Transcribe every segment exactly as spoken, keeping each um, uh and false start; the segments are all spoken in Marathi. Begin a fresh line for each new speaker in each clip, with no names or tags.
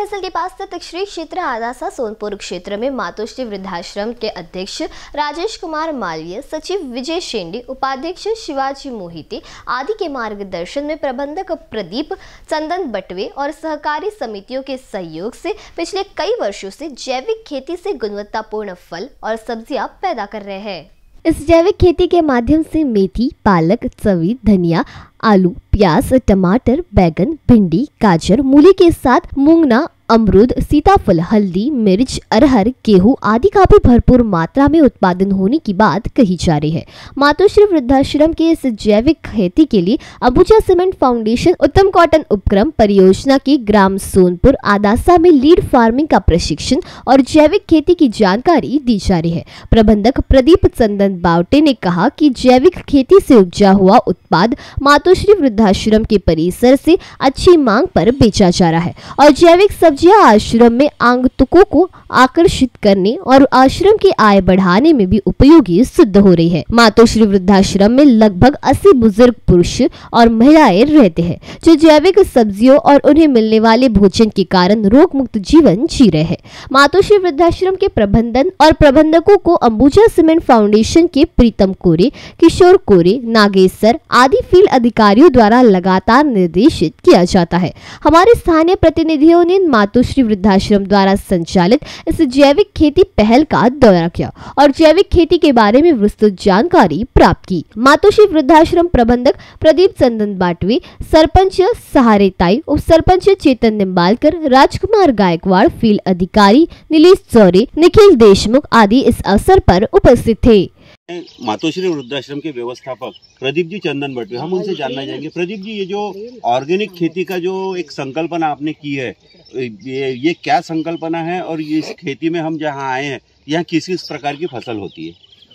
तहसील के पास स्थित श्री क्षेत्र आदासा सोनपुर क्षेत्र में मातोश्री वृद्धाश्रम के अध्यक्ष राजेश कुमार मालवीय, सचिव विजय शेंडे, उपाध्यक्ष शिवाजी मोहिते आदि के मार्गदर्शन में प्रबंधक प्रदीप चंदन बटवे और सहकारी समितियों के सहयोग से पिछले कई वर्षों से जैविक खेती से गुणवत्तापूर्ण फल और सब्जियां पैदा कर रहे हैं। इस जैविक खेती के माध्यम से मेथी, पालक, चवी, धनिया, आलू, प्याज, टमाटर, बैगन, भिंडी, गाजर, मूली के साथ मूंगना, अमरूद, सीताफल, हल्दी, मिर्च, अरहर, गेहूं आदि का भी भरपूर मात्रा में उत्पादन होने की बात कही जा रही है। मातोश्री वृद्धाश्रम के इस जैविक खेती के लिए Ambuja cement foundation Uttam cotton उपक्रम परियोजना की ग्राम सोनपुर आदासा में लीड फार्मिंग का प्रशिक्षण और जैविक खेती की जानकारी दी जा रही है। प्रबंधक प्रदीप चंदन बावटे ने कहा कि जैविक खेती से उपजा हुआ उत्पाद मातोश्री वृद्धाश्रम के परिसर से अच्छी मांग पर बेचा जा रहा है और जैविक सब्जियां आश्रम में आगंतुकों को आकर्षित करने और आश्रम की आय बढ़ाने में भी उपयोगी सिद्ध हो रही है। मातोश्री वृद्धाश्रम में लगभग अस्सी बुजुर्ग पुरुष और महिलाएं रहते हैं जो जैविक सब्जियों और उन्हें मिलने वाले भोजन के कारण रोग मुक्त जीवन जी रहे हैं। मातोश्री वृद्धाश्रम के प्रबंधन और प्रबंधकों को अंबुजा सीमेंट फाउंडेशन के प्रीतम कोरे, किशोर कोरे, नागेश्वर आदि फील्ड अधिकारियों द्वारा लगातार निर्देशित किया जाता है। हमारे स्थानीय प्रतिनिधियों ने मातोश्री वृद्धाश्रम द्वारा संचालित इस जैविक खेती पहल का दौरा किया और जैविक खेती के बारे में विस्तृत जानकारी प्राप्त की। मातोश्री वृद्धाश्रम प्रबंधक प्रदीप चंदन बाटवे, सरपंच सहारेताई, उप सरपंच चेतन निम्बालकर, राजकुमार गायकवाड़, फील्ड अधिकारी नीलेश चौरे, निखिल देशमुख आदि इस अवसर पर उपस्थित थे।
मातोश्री वृद्धाश्रम के व्यवस्थापक प्रदीप जी चंदन बटवे, हम उनसे जानना चाहेंगे। प्रदीप जी, ये जो ऑर्गेनिक खेती का जो एक संकल्पना आपने की है, ये ये क्या संकल्पना है और इस खेती में हम जहाँ आए हैं यहाँ किस किस प्रकार की फसल होती है?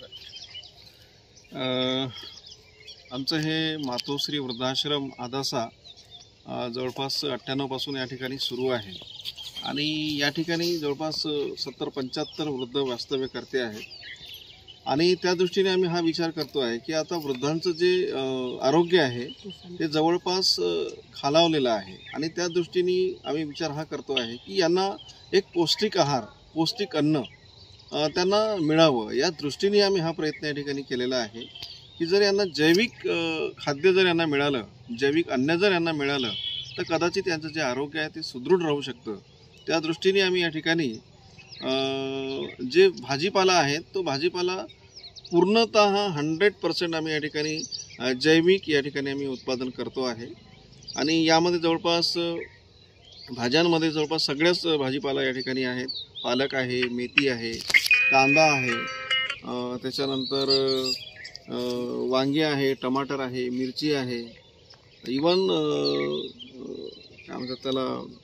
आमचं हे मातोश्री वृद्धाश्रम आदासा जवळपास अठ्ठ्याण्णव पासून या ठिकाणी सुरू आहे आणि या ठिकाणी जवळपास सत्तर पंच्याहत्तर वृद्ध वास्तव्य करते आहेत आणि त्या दृष्टीने आम्ही हा विचार करतो आहे की आता वृद्धांचं जे आरोग्य आहे ते जवळपास खालावलेलं आहे आणि त्या दृष्टीने आम्ही विचार हा करतो आहे की यांना एक पौष्टिक आहार, पौष्टिक अन्न त्यांना मिळावं या दृष्टीने आम्ही हा प्रयत्न या ठिकाणी केलेला आहे की जर यांना जैविक खाद्य जर यांना मिळालं, जैविक अन्न जर यांना मिळालं तर कदाचित यांचं जे आरोग्य आहे ते सुदृढ राहू शकतं। त्या दृष्टीने आम्ही या ठिकाणी जे भाजीपाला आहे तो भाजीपाला पूर्णतः हंड्रेड पर्सेंट आम्ही या ठिकाणी जैविक या ठिकाणी आम्ही उत्पादन करतो आहे आणि यामध्ये जवळपास भाज्यांमध्ये जवळपास सगळ्याच भाजीपाला या ठिकाणी आहेत। पालक आहे, मेथी आहे, कांदा आहे, त्याच्यानंतर वांगी आहे, टमाटर आहे, मिरची आहे, इवन काय म्हणतात त्याला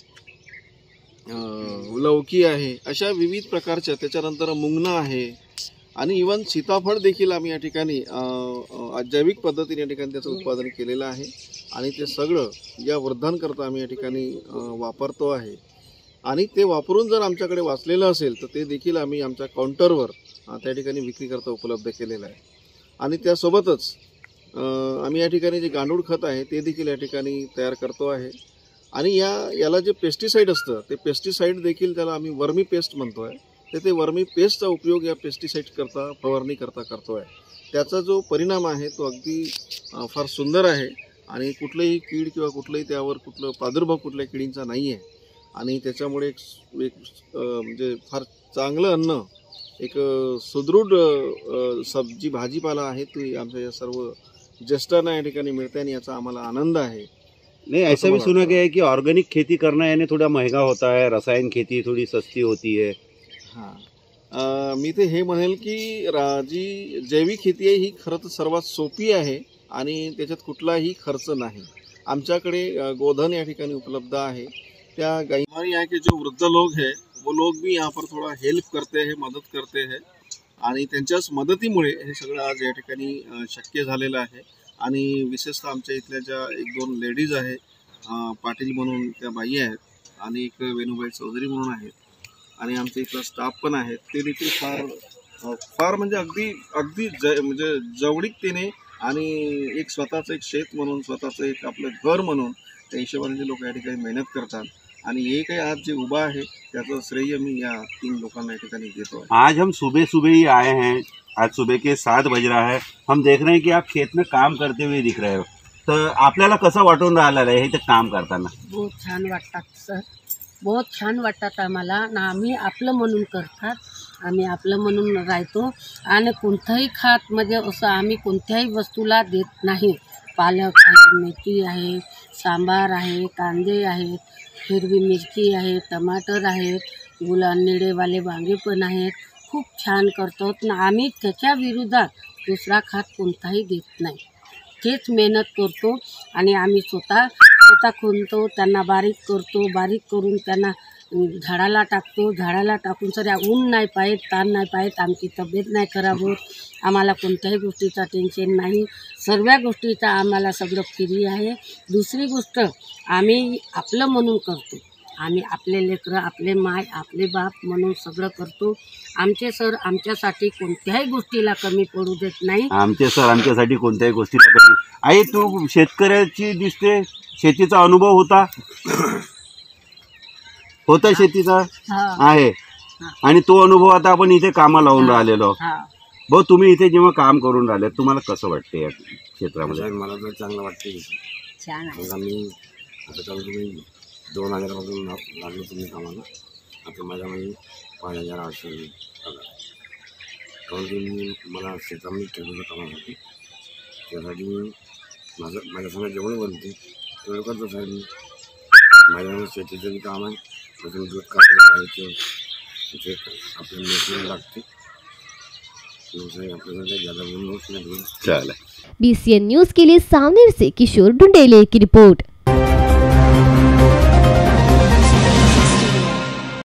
लौकी आहे, अशा विविध प्रकारच्या, त्याच्यानंतर मुंगना आहे आणि इवन सीताफळ देखील आम्ही या ठिकाणी जैविक पद्धतीने या ठिकाणी त्याचं उत्पादन केलेलं आहे आणि ते सगळं या वृद्धांकरता आम्ही या ठिकाणी वापरतो आहे आणि ते वापरून जर आमच्याकडे वाचलेलं असेल तर ते देखील आम्ही आमच्या काउंटरवर त्या ठिकाणी विक्रीकरता उपलब्ध केलेलं आहे आणि त्यासोबतच आम्ही या ठिकाणी जे गांडूळ खत आहे ते देखील या ठिकाणी तयार करतो आहे आणि या याला जे पेस्टिसाइड असतं ते पेस्टिसाइड देखील त्याला आम्ही वर्मी पेस्ट म्हणतो आहे, तर ते वर्मी पेस्टचा उपयोग या पेस्टिसाइड करता फवारणी करता करतो आहे। त्याचा जो परिणाम आहे तो अगदी फार सुंदर आहे आणि कुठलंही कीड किंवा कुठलंही त्यावर कुठलं प्रादुर्भाव कुठल्या किडींचा नाही आहे आणि त्याच्यामुळे एक म्हणजे फार चांगलं अन्न, एक सुदृढ सब्जी भाजीपाला आहे ती आमच्या या सर्व ज्येष्ठांना या ठिकाणी मिळते आणि याचा आम्हाला आनंद आहे।
नहीं, ऐसा भी सुना गया है कि ऑर्गेनिक खेती करना यानी थोड़ा महंगा होता है, रसायन खेती थोड़ी सस्ती होती है।
हाँ, मी ते हे म्हणेल की जी जैविक खेती आहे ही खरं तर सर्वात सोपी आहे आणि त्याच्यात कुठलाही खर्च नाही। आमच्याकडे गोधन या ठिकाणी उपलब्ध आहे, त्या गाई हमारे यहाँ के जो वृद्ध लोग हैं वो लोग भी यहाँ पर थोड़ा हेल्प करते हैं, मदत करते हैं आणि त्यांच्याच मदतीमुळे हे सगळं आज या ठिकाणी शक्य झालेलं आहे आणि विशेषतः आमच्या इथल्या ज्या एक दोन लेडीज आहे, पाटील म्हणून त्या बाई आहेत आणि एक वेणुबाई चौधरी म्हणून आहेत आणि आमच्या इथला स्टाफ पण आहे, ते देखील फार फार म्हणजे अगदी अगदी ज म्हणजे जवळीकतेने आणि एक स्वतःचं एक शेत म्हणून, स्वतःचं एक आपलं घर म्हणून त्या हिशोबाने लोक या ठिकाणी मेहनत करतात आणि हे काही आज जे उभा आहे त्याचं श्रेय मी या तीन लोकांना या ठिकाणी देतो आहे.
आज हम सुबह सुबह ही आए हैं, आज सुबह के सात बज रहा है, हम देख रहे हैं कि आप खेत में काम करते हुए दिख रहे हो, तर आपल्याला कसं वाटून राहिलं आहे हे काम करताना?
बहुत छान वाटतात सर, बहुत छान वाटतात आम्हाला ना. आम्ही आपलं म्हणून करतात, आम्ही आपलं म्हणून राहतो आणि कोणतंही खात म्हणजे असं आम्ही कोणत्याही वस्तूला देत नाही. पालक आहे, मेथी आहे, सांबार आहे, कांदे आहेत, हिरवी मिरची आहे, टमाटर आहेत, गुला निळेवाले वांगे पण आहेत. खूप छान करतो ना. आम्ही त्याच्या विरोधात दुसरा खात कोणताही देत नाही. तेच मेहनत करतो आणि आम्ही स्वतः स्वतः खोलतो, त्यांना बारीक करतो, बारीक करून त्यांना झाडाला टाकतो, झाडाला टाकून सर ऊन नाही पाहिजे, ताण नाही पाहिजे, आमची तब्येत नाही खराब होत, आम्हाला कोणत्याही गोष्टीचा टेन्शन नाही. सर्व गोष्टीचा आम्हाला सगळं फ्री आहे. दुसरी गोष्ट आम्ही आपलं म्हणून करतो, आम्ही आपले लेकरं, आपले माय, आपले बाप म्हणून सगळं करतो. आमचे सर आमच्यासाठी कोणत्याही गोष्टीला कमी पडू देत नाही.
आमचे सर आमच्यासाठी कोणत्याही गोष्टीला कमी. आई, तू शेतकऱ्याची दिसते, शेतीचा अनुभव होता होता शेतीचा आहे आणि तो अनुभव आता आपण इथे कामाला लावून राहिलेलो. भाऊ, तुम्ही इथे जेव्हा काम करून राहिले तुम्हाला कसं वाटते या क्षेत्रामध्ये?
मला तर चांगलं वाटते.
छान आहे.
मी आता चालू तुम्ही दोन हजारापासून लागलो तुम्ही कामाला, आता माझ्यामध्ये पाच हजार आठशे पगार. कारण की मी मला शेतामध्ये ठेवलं कामासाठी, त्यासाठी मी माझं माझ्यासमोर जेवण बनते तेवढं करतो साहेब. मी माझ्यामध्ये शेतीचं बी काम आहे, अजून दूध काढायचं आहे, ते आपल्याला मेसिन लागते. आपल्याला ज़्यादा बोलून
चला.
बी सी एन न्यूज़ के लिए सावनेर से किशोर ढुंडेले की रिपोर्ट.